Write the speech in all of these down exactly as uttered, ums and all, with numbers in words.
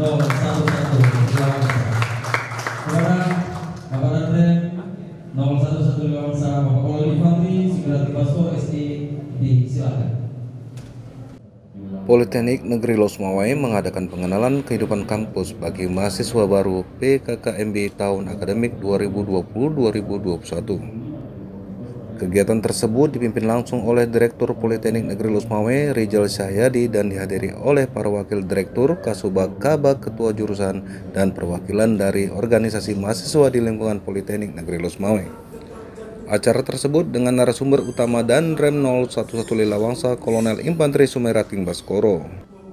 nol satu satu Lilawansa. Saudara Bapak Danrem nol satu satu Lilawansa, Bapak Kolonel Infantri Sigrat Basko S I silakan. Politeknik Negeri Losmawai mengadakan pengenalan kehidupan kampus bagi mahasiswa baru P K K M B tahun akademik dua ribu dua puluh dua ribu dua puluh satu. Kegiatan tersebut dipimpin langsung oleh Direktur Politeknik Negeri Losmawai Rizal Syahyadi dan dihadiri oleh para wakil direktur, kasubag, kabag, ketua jurusan, dan perwakilan dari organisasi mahasiswa di lingkungan Politeknik Negeri Losmawai. Acara tersebut dengan narasumber utama Danrem nol satu satu Lilawansa Kolonel Infantri Sumerating Baskoro.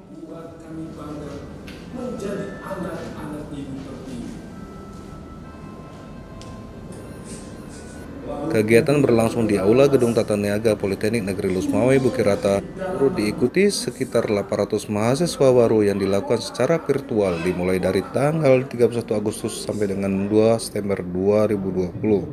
Kegiatan berlangsung di Aula Gedung Tata Niaga Politeknik Negeri Losmawai Bukirata, turut diikuti sekitar delapan ratus mahasiswa baru yang dilakukan secara virtual dimulai dari tanggal tiga puluh satu Agustus sampai dengan dua September dua ribu dua puluh.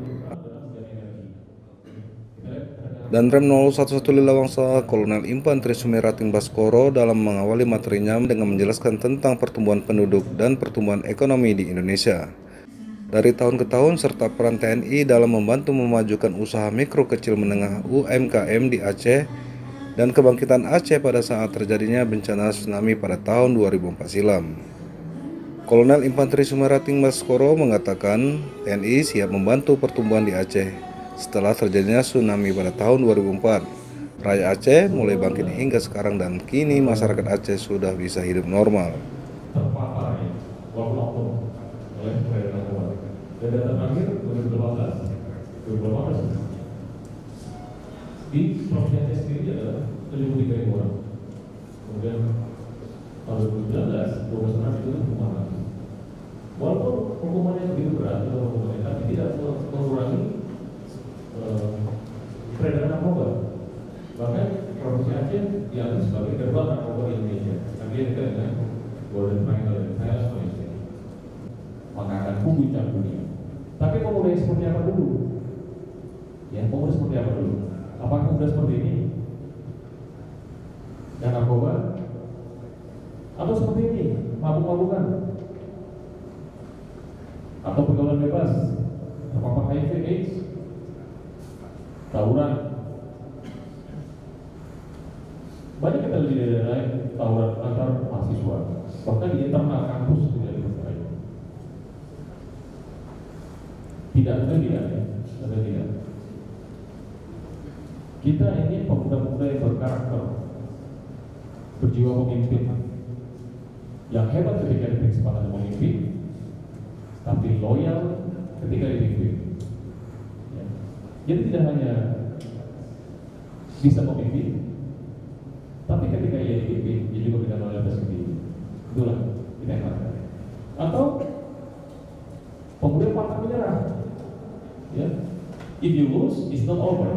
Danrem nol satu satu Lilawansa Kolonel Infantri Sumerating Baskoro dalam mengawali materinya dengan menjelaskan tentang pertumbuhan penduduk dan pertumbuhan ekonomi di Indonesia dari tahun ke tahun serta peran T N I dalam membantu memajukan usaha mikro kecil menengah U M K M di Aceh dan kebangkitan Aceh pada saat terjadinya bencana tsunami pada tahun dua ribu empat silam. Kolonel Infantri Sumerating Baskoro mengatakan T N I siap membantu pertumbuhan di Aceh setelah terjadinya tsunami pada tahun dua ribu empat. Rakyat Aceh mulai bangkit hingga sekarang dan kini masyarakat Aceh sudah bisa hidup normal. Terpapar ya, walaupun oknum oleh peredaran narkoba. Dan data terakhir dua ribu delapan belas, dua ribu delapan belas di Provinsi Aceh sendiri adalah tujuh puluh tiga ribu orang. Kemudian tahun dua ribu sembilan belas, dua belas orang itu hukuman mati. Walaupun hukumannya begitu berat, hukumannya tapi tidak mengurangi peredaran narkoba. Bahkan Provinsi Aceh dianggap sebagai gerbang narkoba di Indonesia. Kami dekat dengan Golden Triangle dan Thailand, Malaysia. Maka akan puncak dunia. Tapi mau mulai seperti apa dulu? Ya, mau mulai seperti apa dulu? Apakah sudah seperti ini? Dan narkoba? Atau seperti ini? Mabuk-mabukan? Atau pergaulan bebas? Terpapar H I V AIDS? Tawuran? Banyak kita lihat di daerah lain tawuran antar mahasiswa, bahkan di internal kampus tidak dipercaya. Tidak ada tidak ya, ada tidak. Kita ini pemuda-pemuda yang berkarakter, berjiwa pemimpin, yang hebat ketika diberi kesempatan memimpin, tapi loyal ketika dipimpin. Jadi tidak hanya bisa memimpin, tapi ketika ia dipimpin, dia juga bisa loyalitas sendiri. Itulah kita yang harapkan. Atau pemuda pantang menyerah. Ya, if you lose, it's not over.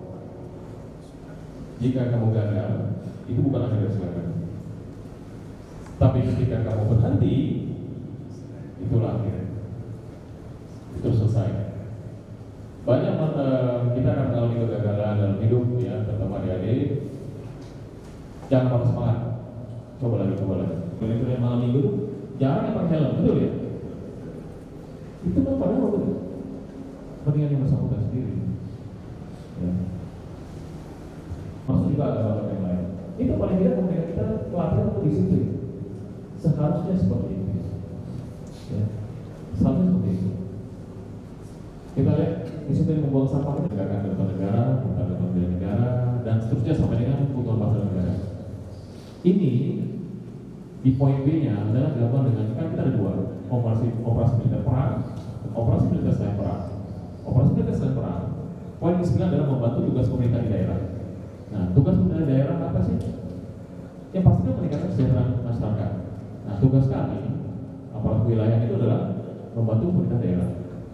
Jika kamu gagal, itu bukan akhir segala. Tapi ketika kamu berhenti, itulah akhir. Itu selesai. Banyak uh, kita akan mengalami kegagalan dalam hidup ya, terutama adik-adik. Jangan patah semangat. Coba lagi, coba lagi. Kalau yang malam minggu, jangan yang pakai helm, betul ya? Itu kan padahal betul. Kepentingan yang bersangkutan sendiri. Ya. Maksud juga ada hal yang lain. Itu paling tidak kemudian kita pelatihan untuk disiplin. Seharusnya seperti itu. Ya. Seharusnya seperti itu. Kita lihat disiplin membuang sampah menegakkan kedaulatan negara, menegakkan kedaulatan negara, dan seterusnya sampai dengan kebutuhan pasar negara. Ini di poin B-nya adalah dilakukan dengan kan kita ada dua operasi operasi militer perang, operasi militer selain perang. Operasi militer selain perang, poin ke sembilan adalah membantu tugas pemerintah di daerah. Nah, tugas pemerintah di daerah apa sih? Yang pastinya meningkatkan kesejahteraan masyarakat. Nah, tugas kami aparat wilayah itu adalah membantu pemerintah daerah.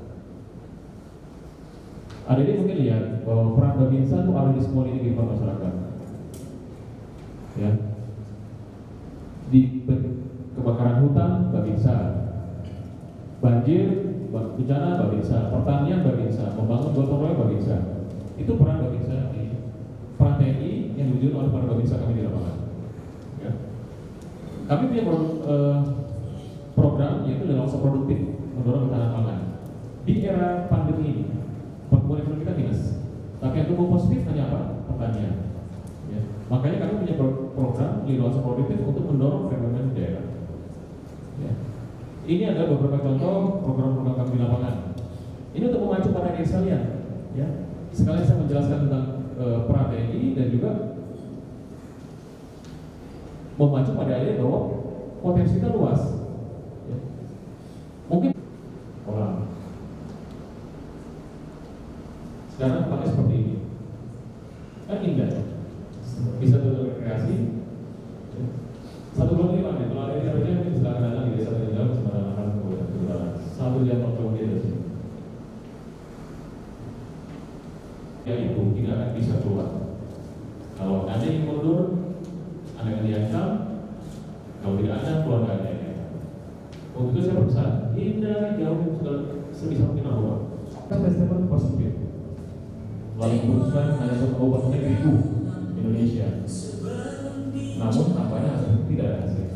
Ada ini mungkin lihat bahwa peran Babinsa itu ada di semua lini kehidupan masyarakat. Ya, di kebakaran hutan Babinsa, banjir, bencana Babinsa, pertanian Babinsa, membangun gotong royong Babinsa. Itu peran Babinsa di peran T N I yang diwujudkan oleh para Babinsa kami di lapangan. Ya. Kami punya uh, program yaitu lelang usaha produktif mendorong ketahanan pangan. Di era pandemi ini, pertumbuhan ekonomi kita minus. Tapi yang tumbuh positif hanya apa? Pertanian. Ya. Makanya kami punya program lelang usaha produktif untuk mendorong perekonomian di daerah. Ya. Ini adalah beberapa contoh program-program kami di lapangan. Ini untuk memacu para diri sekalian. Ya. Sekalian saya menjelaskan tentang uh, peran T N I dan juga memacu pada akhirnya bahwa potensi kita luas. Ya. Mungkin orang sekarang pakai seperti ini, kan indah, bisa untuk rekreasi. Ya. Satu bulan ini pak, kalau ada yang kerja mungkin silakan datang di desa Tegal sembarang akan kebetulan satu jam waktu dia dari ya itu tidak akan bisa keluar. Kalau ada yang mundur, ada yang diancam. Kalau tidak ada, keluarga ada yang diancam. Untuk itu saya berpesan, hindari jauh segala sebisa mungkin Allah. Kan statement positif. Lalu keputusan hanya satu obat negeriku Indonesia. Namun tampaknya tidak ada hasil.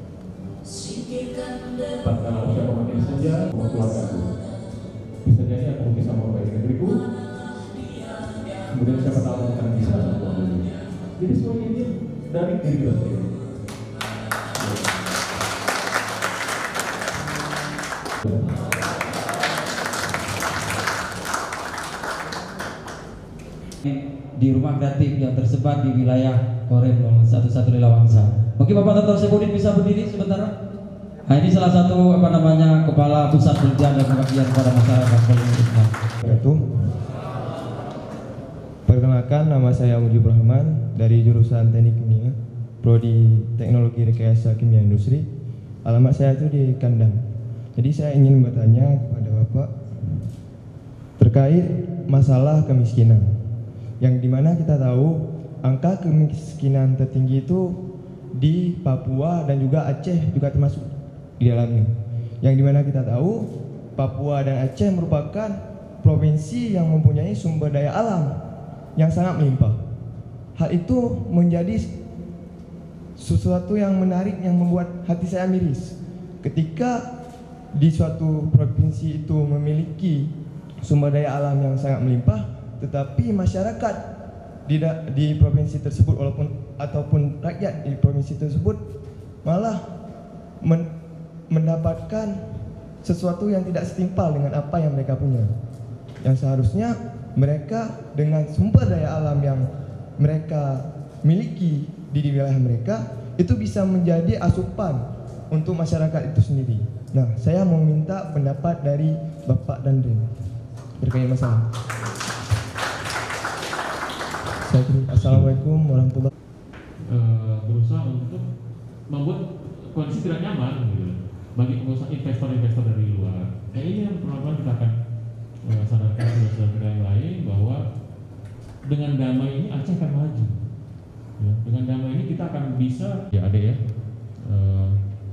Tatkala usia pemakai saja, mau keluargaku. Bisa jadi aku bisa memperbaiki negeriku. Kemudian siapa tahu akan bisa sama dunia. Jadi semuanya ini dari diri kita sendiri. Di rumah kreatif yang tersebar di wilayah Korem nol satu satu Lelawangsa. Mungkin Bapak Dr. Sepudin bisa berdiri sebentar. Nah, ini salah satu apa namanya kepala pusat penelitian dan pengabdian kepada masyarakat Islam. Perkenalkan, nama saya Mujibur Rahman dari jurusan Teknik Kimia, Prodi Teknologi Rekayasa Kimia Industri. Alamat saya itu di Kandang. Jadi saya ingin bertanya kepada Bapak terkait masalah kemiskinan, yang dimana kita tahu angka kemiskinan tertinggi itu di Papua dan juga Aceh juga termasuk di dalamnya. Yang dimana kita tahu Papua dan Aceh merupakan provinsi yang mempunyai sumber daya alam yang sangat melimpah. Hal itu menjadi sesuatu yang menarik yang membuat hati saya miris ketika di suatu provinsi itu memiliki sumber daya alam yang sangat melimpah, tetapi masyarakat di, di provinsi tersebut walaupun ataupun rakyat di provinsi tersebut malah men, mendapatkan sesuatu yang tidak setimpal dengan apa yang mereka punya. Yang seharusnya mereka dengan sumber daya alam yang mereka miliki di wilayah mereka itu bisa menjadi asupan untuk masyarakat itu sendiri. Nah, saya mau minta pendapat dari Bapak dan Rin terkait masalah. Assalamualaikum warahmatullahi wabarakatuh. Uh, berusaha untuk membuat kondisi tidak nyaman gitu, bagi pengusaha investor-investor dari luar. Nah, ini yang perlahan kita akan uh, sadarkan saudara-saudara yang lain bahwa dengan damai ini Aceh akan maju. Ya, dengan damai ini kita akan bisa ya ada ya. Uh,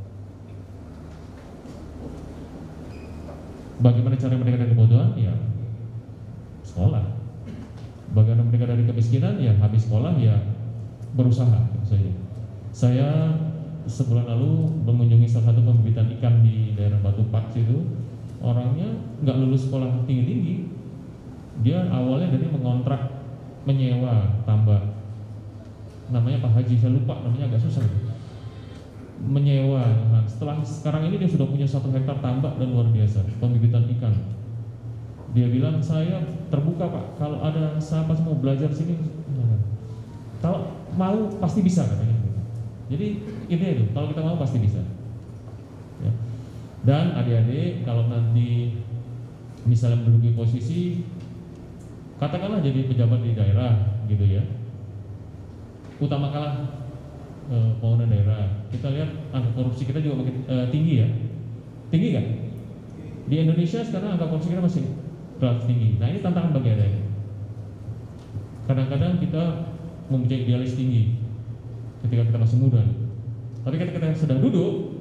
bagaimana cara mereka dari kebodohan? Ya sekolah. Bagaimana mereka dari kemiskinan? Ya habis sekolah ya berusaha saja. Saya sebulan lalu mengunjungi salah satu pembibitan ikan di daerah Batu Pak situ. Orangnya nggak lulus sekolah tinggi-tinggi. Dia awalnya dari mengontrak menyewa tambak. Namanya Pak Haji, saya lupa namanya, agak susah. Menyewa. Nah, setelah sekarang ini dia sudah punya satu hektar tambak dan luar biasa pembibitan ikan. Dia bilang saya terbuka Pak, kalau ada siapa mau belajar sini, kalau mau pasti bisa katanya. Jadi ini itu, kalau kita mau pasti bisa. Ya. Dan adik-adik kalau nanti misalnya menduduki posisi, katakanlah jadi pejabat di daerah gitu ya, utamakanlah e, pembangunan daerah. Kita lihat angka korupsi kita juga makin e, tinggi ya, tinggi kan? Di Indonesia sekarang angka korupsi kita masih relatif tinggi. Nah ini tantangan bagi adik. Kadang-kadang kita mempunyai idealis tinggi ketika kita masih muda, tapi ketika kita sedang duduk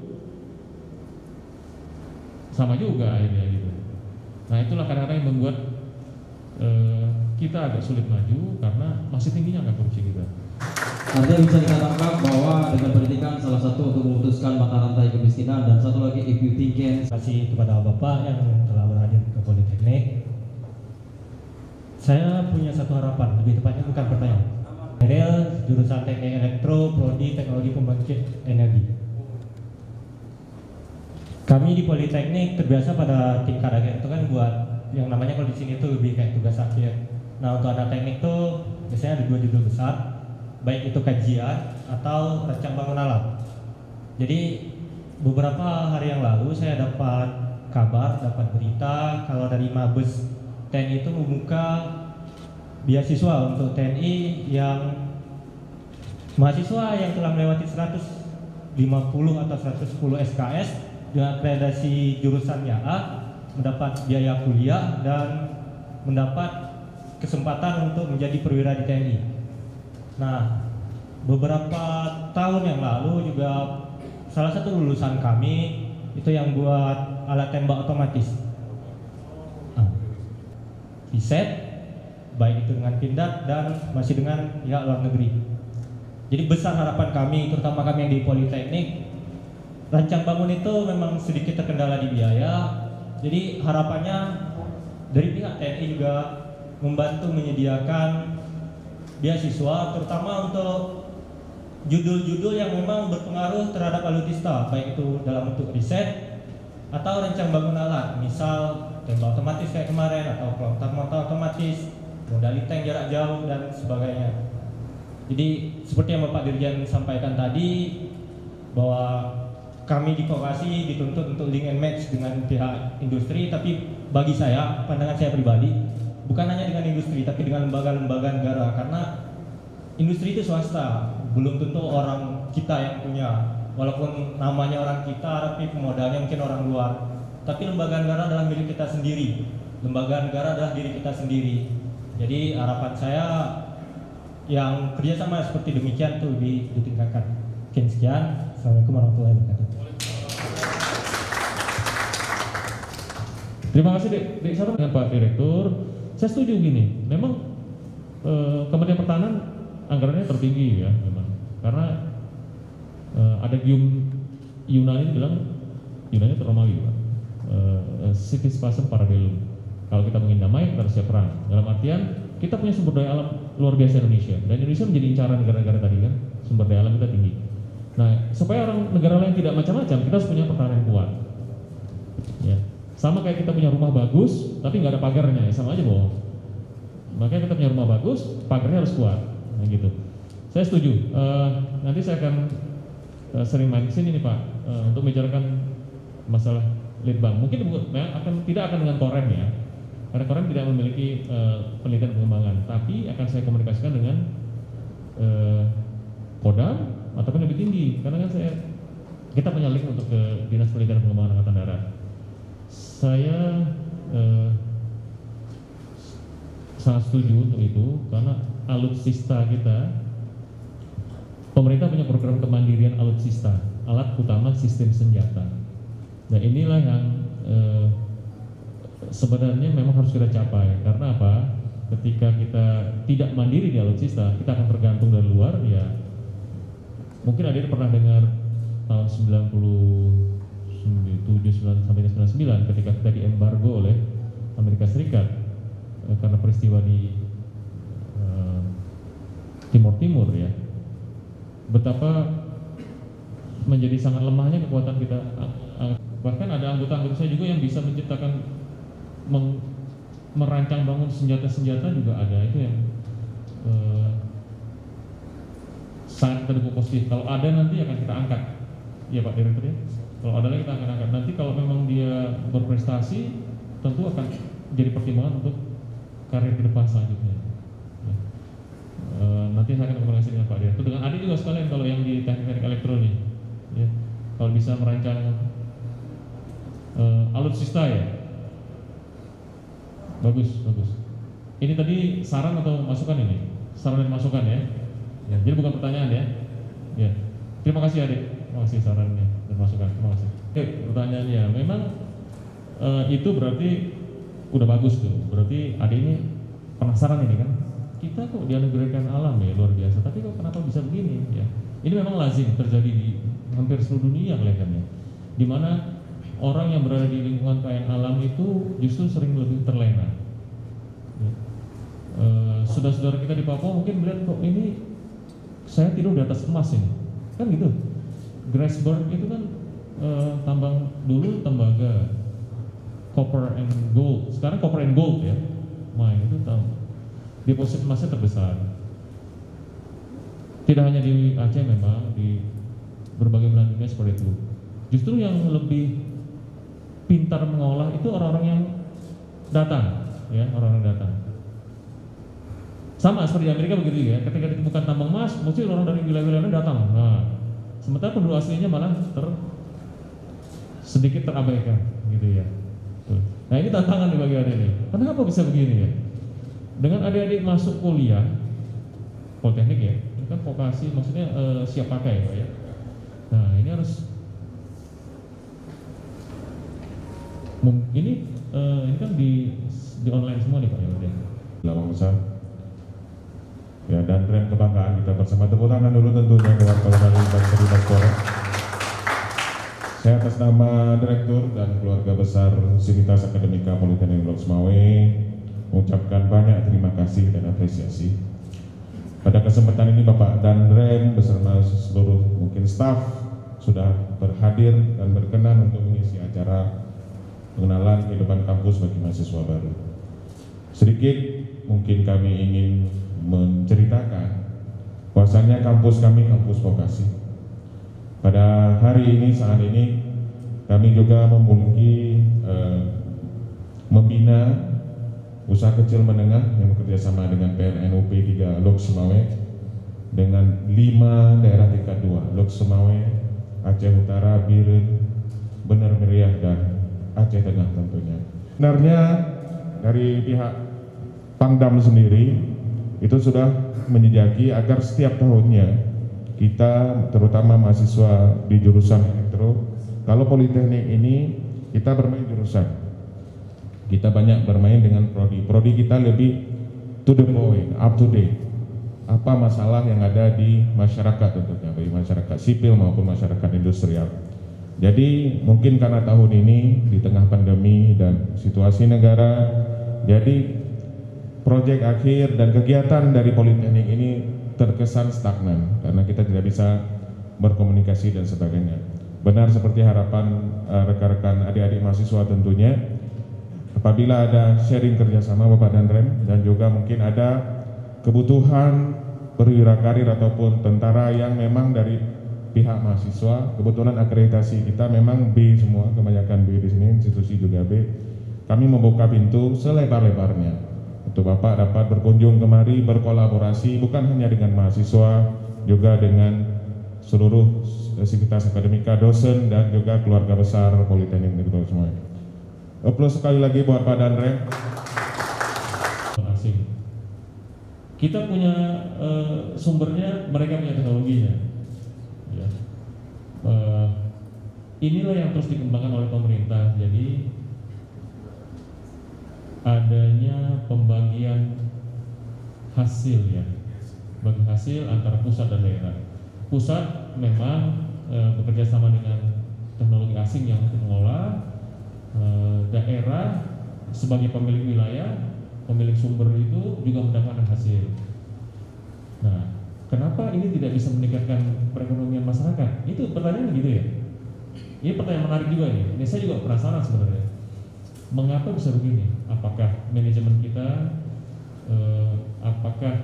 sama juga akhirnya gitu. Nah itulah kadang-kadang yang membuat uh, kita agak sulit maju karena masih tingginya angka korupsi kita. Artinya bisa dikatakan bahwa dengan pendidikan salah satu untuk memutuskan mata rantai kemiskinan, dan satu lagi if you think can. Terima kasih kepada Bapak yang telah berhadir ke Politeknik. Saya punya satu harapan, lebih tepatnya bukan pertanyaan. Real jurusan Teknik Elektro, Prodi Teknologi Pembangkit Energi. Kami di Politeknik terbiasa pada tingkat akhir itu kan buat yang namanya kalau di sini itu lebih kayak tugas akhir. Nah, untuk anak teknik itu biasanya ada dua judul besar, baik itu kajian atau rancang bangun alat. Jadi beberapa hari yang lalu saya dapat kabar, dapat berita kalau dari Mabes T N I itu membuka beasiswa untuk T N I yang mahasiswa yang telah melewati seratus lima puluh atau seratus sepuluh S K S dengan akreditasi jurusan Y A mendapat biaya kuliah dan mendapat kesempatan untuk menjadi perwira di T N I. Nah, beberapa tahun yang lalu juga salah satu lulusan kami itu yang buat alat tembak otomatis. Nah, riset, baik itu dengan Pindad dan masih dengan pihak luar negeri. Jadi besar harapan kami, terutama kami yang di Politeknik, rancang bangun itu memang sedikit terkendala di biaya. Jadi harapannya dari pihak T N I juga membantu menyediakan beasiswa, terutama untuk judul-judul yang memang berpengaruh terhadap alutsista, baik itu dalam bentuk riset atau rancang bangun alat, misal tembak otomatis kayak kemarin, atau pelontar-pelontar otomatis, modali tank jarak jauh dan sebagainya. Jadi seperti yang Bapak Dirjen sampaikan tadi, bahwa kami di vokasi dituntut untuk link and match dengan pihak industri, tapi bagi saya, pandangan saya pribadi, bukan hanya dengan industri, tapi dengan lembaga-lembaga negara, karena industri itu swasta, belum tentu orang kita yang punya, walaupun namanya orang kita, tapi pemodalnya mungkin orang luar. Tapi lembaga negara adalah milik kita sendiri, lembaga negara adalah diri kita sendiri. Jadi harapan saya yang kerjasama seperti demikian itu lebih ditingkatkan. Mungkin sekian. Assalamualaikum warahmatullahi wabarakatuh. Terima kasih Dek, Dek Sarung dengan Pak Direktur. Saya setuju gini, memang eh, Kementerian Pertahanan anggarannya tertinggi ya, memang karena eh, ada gium Yunani bilang Yunani itu Romawi Pak, eh, civis pacem parabellum. Kalau kita ingin damai, kita harus siap perang. Dalam artian kita punya sumber daya alam luar biasa Indonesia, dan Indonesia menjadi incaran negara-negara tadi kan, sumber daya alam kita tinggi. Nah, supaya orang negara lain tidak macam-macam, kita harus punya pertahanan yang kuat. Ya. Sama kayak kita punya rumah bagus, tapi nggak ada pagarnya, ya sama aja bohong. Makanya kita punya rumah bagus, pagarnya harus kuat, nah gitu. Saya setuju. Uh, nanti saya akan uh, sering main kesini nih Pak, uh, untuk membicarakan masalah lead bank. Mungkin ya, akan tidak akan dengan Korem ya, karena Korem tidak memiliki uh, penelitian pengembangan, tapi akan saya komunikasikan dengan uh, Kodam ataupun lebih tinggi, karena kan saya kita punya link untuk ke Dinas Penelitian Pengembangan Angkatan Darat. Saya eh, sangat setuju untuk itu, karena alutsista kita, pemerintah punya program kemandirian alutsista, alat utama sistem senjata. Nah inilah yang eh, sebenarnya memang harus kita capai. Karena apa? Ketika kita tidak mandiri di alutsista, kita akan tergantung dari luar. Ya mungkin ada yang pernah dengar tahun sembilan puluh tujuh sampai sembilan puluh sembilan ketika kita diembargo oleh Amerika Serikat eh, karena peristiwa di eh, Timur Timur ya, betapa menjadi sangat lemahnya kekuatan kita. Bahkan ada anggota-anggota saya juga yang bisa menciptakan meng, merancang bangun senjata-senjata juga ada, itu yang eh, sangat kita dukung positif. Kalau ada nanti akan kita angkat, ya Pak Direktur ya. Kalau ada lagi kita akan angkat. Nanti kalau memang dia berprestasi, tentu akan jadi pertimbangan untuk karir ke depan selanjutnya. Ya. E, nanti saya akan komunikasi dengan Pak Direktur, dengan adik juga sekalian kalau yang di teknik-teknik elektronik. Ya. Kalau bisa merancang e, alutsista ya, bagus, bagus. Ini tadi saran atau masukan ini? Saran dan masukan ya. Ya, jadi bukan pertanyaan ya. Ya. Terima kasih adik, terima kasih sarannya dan masukan. Terima kasih. Oke, pertanyaannya, memang uh, itu berarti udah bagus tuh. Berarti adik ini penasaran ini kan. kita kok dianugerahkan alam ya luar biasa, tapi kok kenapa bisa begini ya? Ini memang lazim terjadi di hampir seluruh dunia kelihatannya, di mana orang yang berada di lingkungan kekayaan alam itu justru sering lebih terlena. Ya. E, saudara-saudara kita di Papua mungkin melihat kok ini saya tidur di atas emas ini, kan gitu. Grassberg itu kan e, tambang dulu tembaga, copper and gold, sekarang copper and gold ya, main itu tambang. Deposit emasnya terbesar. Tidak hanya di Aceh, memang di berbagai belahan dunia seperti itu. Justru yang lebih pintar mengolah itu orang-orang yang datang, ya orang-orang datang. Sama seperti di Amerika begitu ya. Ketika ditemukan tambang emas, mesti orang dari wilayah-wilayah datang. Nah, sementara penduduk aslinya malah ter sedikit terabaikan, gitu ya. Nah ini tantangan di bagian ini. Kenapa bisa begini ya? Dengan adik-adik masuk kuliah politeknik ya, ini kan vokasi maksudnya eh, siap pakai Pak ya. Nah ini harus ini eh, ini kan di di online semua nih Pak ya udah. Lawang besar ya, dan tren kebanggaan kita bersama. Tepuk tangan dulu tentunya buat Kolonel Impan Tri Baskoro. Saya atas nama Direktur dan keluarga besar Sivitas Akademika Politeknik Blok Semawe mengucapkan banyak terima kasih dan apresiasi. Pada kesempatan ini Bapak Danrem beserta seluruh mungkin staf sudah berhadir dan berkenan untuk mengisi acara pengenalan kehidupan kampus bagi mahasiswa baru. Sedikit mungkin kami ingin menceritakan bahwasanya kampus kami kampus vokasi. Pada hari ini, saat ini kami juga memiliki eh, membina usaha kecil menengah yang bekerja sama dengan P L N U P tiga Lok Semawe dengan lima daerah tingkat dua, Lok Semawe, Aceh Utara, Biren, Bener Meriah, dan Aceh Tengah tentunya. Sebenarnya dari pihak Pangdam sendiri itu sudah menjejaki agar setiap tahunnya kita terutama mahasiswa di jurusan elektro, kalau politeknik ini kita bermain jurusan. Kita banyak bermain dengan prodi. Prodi kita lebih to the point, up to date. Apa masalah yang ada di masyarakat tentunya, baik masyarakat sipil maupun masyarakat industrial. Jadi mungkin karena tahun ini di tengah pandemi dan situasi negara, jadi proyek akhir dan kegiatan dari politeknik ini terkesan stagnan karena kita tidak bisa berkomunikasi dan sebagainya. Benar seperti harapan rekan-rekan uh, adik-adik mahasiswa tentunya. Apabila ada sharing kerjasama Bapak Danrem dan juga mungkin ada kebutuhan perwira karir ataupun tentara yang memang dari pihak mahasiswa, kebetulan akreditasi kita memang B semua, kebanyakan B di sini, institusi juga B. Kami membuka pintu selebar-lebarnya untuk Bapak dapat berkunjung kemari, berkolaborasi bukan hanya dengan mahasiswa, juga dengan seluruh sivitas akademika, dosen dan juga keluarga besar Politeknik Negeri semua. Aplaus sekali lagi buat Pak Danrem. Asing. Kita punya uh, sumbernya, mereka punya teknologinya. Ya. Uh, inilah yang terus dikembangkan oleh pemerintah. Jadi adanya pembagian hasil ya, bagi hasil antara pusat dan daerah. Pusat memang uh, bekerja sama dengan teknologi asing yang untuk mengolah. Daerah sebagai pemilik wilayah, pemilik sumber itu juga mendapatkan hasil. Nah, kenapa ini tidak bisa meningkatkan perekonomian masyarakat? Itu pertanyaan gitu ya. Ini pertanyaan menarik juga ini. Ini saya juga penasaran sebenarnya. Mengapa bisa begini? Apakah manajemen kita, eh, apakah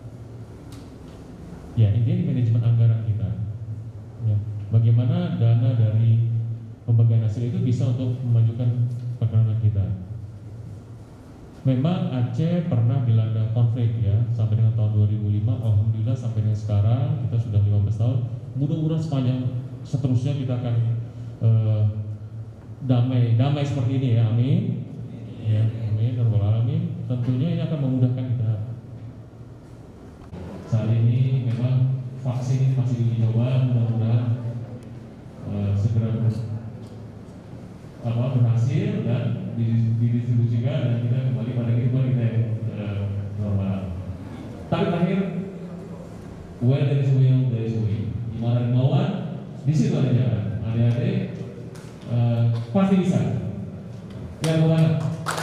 ya intinya di manajemen anggaran kita? Ya, bagaimana dana dari pembagian hasil itu bisa untuk memajukan perekonomian kita. Memang Aceh pernah dilanda konflik ya sampai dengan tahun dua ribu lima. Alhamdulillah sampai dengan sekarang kita sudah lima belas tahun. Mudah-mudahan sepanjang seterusnya kita akan eh, damai, damai seperti ini ya. Amin. Ya, amin. Rabbal alamin. Tentunya ini akan memudahkan kita. Saat ini memang vaksin masih dicoba, mudah-mudahan eh, segera apa berhasil dan didistribusikan dan kita kembali pada kehidupan kita yang uh, normal. Tapi terakhir, where there is will, there is way. Di mana ada kemauan, di situ ada jalan. Adik-adik uh, pasti bisa. Lihat bukan?